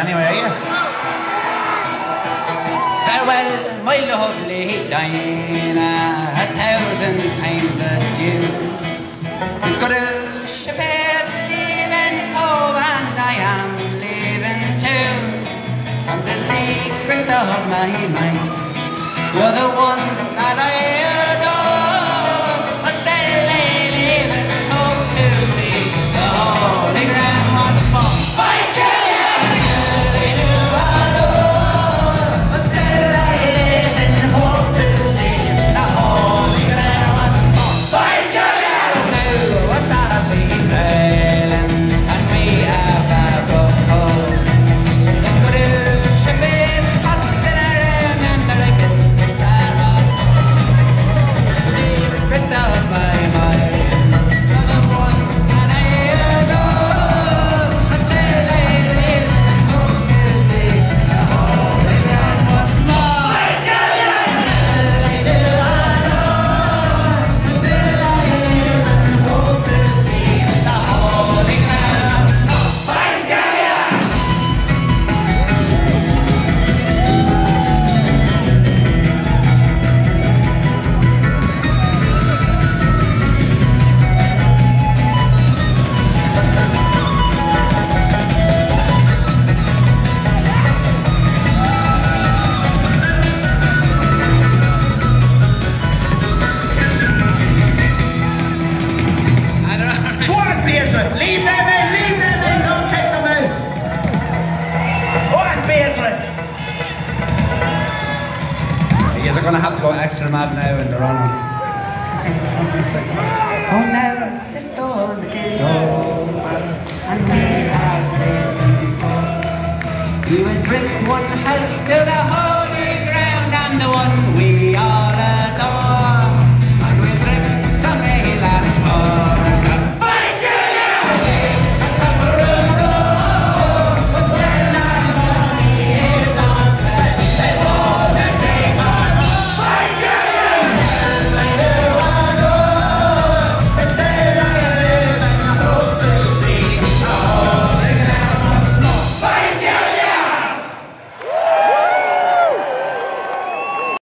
anyway, are you? Farewell, my lovely Dinah, 1,000 times adieu. Good old ship is leaving home and I am leaving too. From the secret of my mind, you're the one that I adore. But still I leaving home to see the holy ground once more. I tell you, I do adore. But still I leaving home to see the holy ground once more. I tell you, now what's our sea sailing and we have a boat home. Good old ship is tossing around and the wreckage is around. Secret of my mind, you're the one that I adore. But still I live and hope to see the holy ground once more. I tell you, I do adore. But still I live and hope to see the holy ground once more. I tell you. I don't know. Go on, Beatrice! Leave them in! Leave them in! Don't take them in! Go on, Beatrice! You guys are going to have to go extra mad now in the run. Oh, now the storm is over and we are safe and go. We will drink one health to the holy ground and the one we all adore.